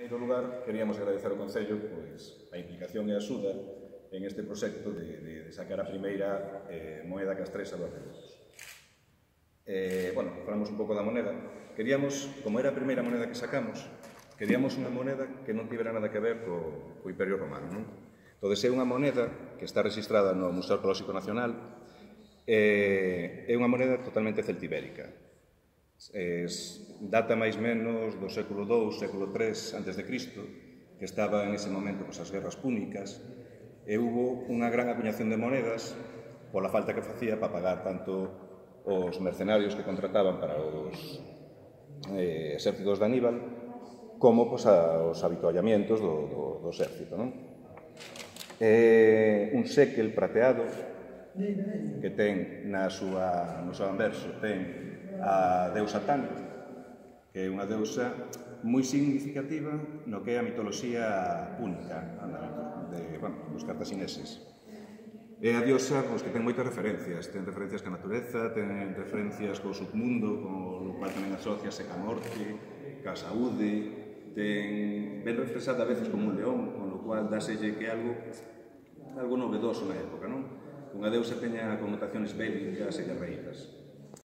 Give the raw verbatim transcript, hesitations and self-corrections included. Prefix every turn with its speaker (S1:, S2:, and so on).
S1: primeiro lugar, queríamos agradecer ao Concello pois, a implicación e a axuda en este proxecto de, de, de sacar a primeira eh, moeda castresa dos reloxos. Eh, bueno, falamos un pouco da moneda. Queríamos, como era a primeira moneda que sacamos, queríamos unha moneda que non tivera nada que ver co, co Imperio Romano, non? Entón, é unha moneda que está registrada no Museo Arqueolóxico Nacional, eh, é unha moneda totalmente celtibérica. Es, data máis menos do século dous, século tres antes de Cristo, que estaba en ese momento pues, as guerras púnicas, e hubo unha gran acuñación de monedas pola falta que facía para pagar tanto os mercenarios que contrataban para os eh, exércitos de Aníbal como pues, a, os habituallamientos do, do, do exército. Non? Eh, un séquel prateado que ten na súa, no seu anverso ten a deusa Tan, que é unha deusa moi significativa no que é a mitoloxía púnica de, bueno, dos cartaxineses. É a diosa pois, que ten moitas referencias, ten referencias ca natureza, ten referencias co submundo, con o cual tamén asociase ca morte, ca saúde, ten ben refresada a veces como un león, con o cual dáselle que é algo, algo novedoso na época, non? Unha deusa teña connotaciones bélicas e guerreiras.